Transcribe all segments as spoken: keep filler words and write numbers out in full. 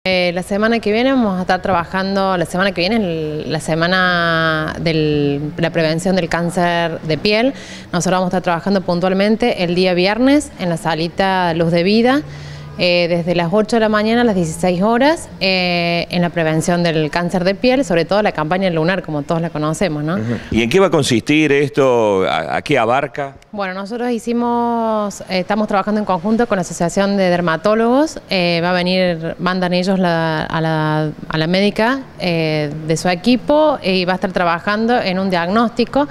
Eh, la semana que viene vamos a estar trabajando, la semana que viene es la semana de la prevención del cáncer de piel. Nosotros vamos a estar trabajando puntualmente el día viernes en la salita Luz de Vida, eh, desde las ocho de la mañana a las dieciséis horas, eh, en la prevención del cáncer de piel, sobre todo la campaña lunar, como todos la conocemos, ¿no? Uh-huh. ¿Y en qué va a consistir esto? ¿A, a qué abarca? Bueno, nosotros hicimos, eh, estamos trabajando en conjunto con la Asociación de Dermatólogos. Eh, va a venir, mandan ellos la, a, la, a la médica eh, de su equipo y va a estar trabajando en un diagnóstico.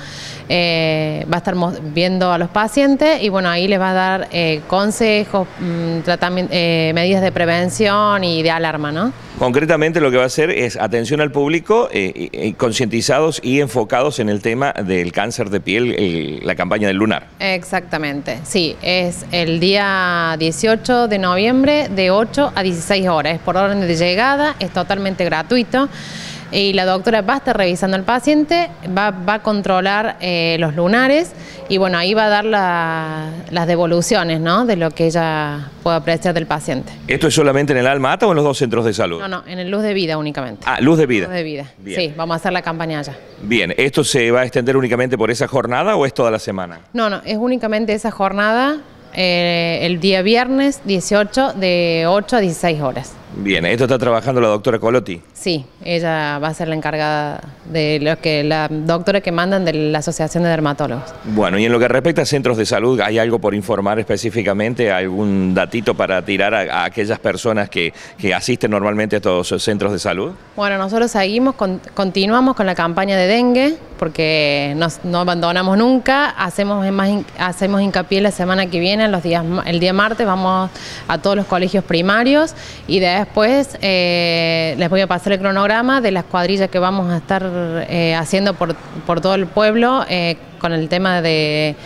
Eh, va a estar viendo a los pacientes y bueno, ahí les va a dar eh, consejos, mmm, tratamiento, eh, medidas de prevención y de alarma, ¿no? Concretamente lo que va a hacer es atención al público, eh, eh, concientizados y enfocados en el tema del cáncer de piel, el, la campaña del lunar. Exactamente, sí, es el día dieciocho de noviembre de ocho a dieciséis horas, es por orden de llegada, es totalmente gratuito. Y la doctora va a estar revisando al paciente, va, va a controlar eh, los lunares y bueno, ahí va a dar la, las devoluciones, ¿no?, de lo que ella pueda apreciar del paciente. ¿Esto es solamente en el Alma Ata o en los dos centros de salud? No, no, en el Luz de Vida únicamente. Ah, Luz de Vida. Luz de Vida, Bien. Sí, vamos a hacer la campaña allá. Bien, ¿esto se va a extender únicamente por esa jornada o es toda la semana? No, no, es únicamente esa jornada, eh, el día viernes dieciocho de ocho a dieciséis horas. Bien, ¿esto está trabajando la doctora Colotti? Sí, ella va a ser la encargada de lo que la doctora que mandan de la Asociación de Dermatólogos. Bueno, y en lo que respecta a centros de salud, ¿hay algo por informar específicamente? ¿Algún datito para tirar a, a aquellas personas que, que asisten normalmente a estos centros de salud? Bueno, nosotros seguimos, con, continuamos con la campaña de dengue, porque nos, no abandonamos nunca, hacemos, más, hacemos hincapié la semana que viene, los días, el día martes vamos a todos los colegios primarios y de Después eh, les voy a pasar el cronograma de las cuadrillas que vamos a estar eh, haciendo por, por todo el pueblo eh, con el tema de,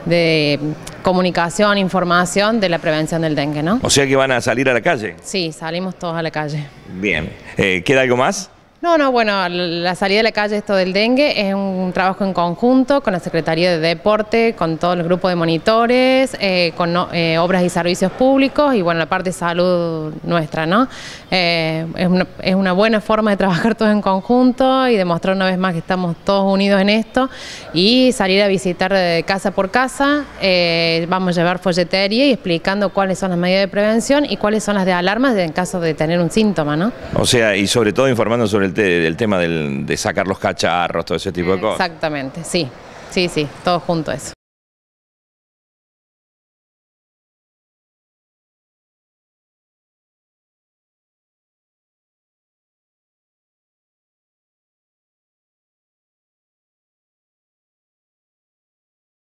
de comunicación, información de la prevención del dengue, ¿no? O sea que van a salir a la calle. Sí, salimos todos a la calle. Bien. Eh, ¿Queda algo más? No, no, bueno, la salida de la calle, esto del dengue, es un trabajo en conjunto con la Secretaría de Deporte, con todo el grupo de monitores, eh, con eh, obras y servicios públicos y bueno, la parte de salud nuestra, ¿no? Eh, es, una, es una buena forma de trabajar todos en conjunto y demostrar una vez más que estamos todos unidos en esto y salir a visitar de casa por casa, eh, vamos a llevar folletería y explicando cuáles son las medidas de prevención y cuáles son las de alarmas en caso de tener un síntoma, ¿no? O sea, y sobre todo informando sobre el del tema del, de sacar los cacharros, todo ese tipo de cosas. Exactamente, sí, sí, sí, todo junto a eso.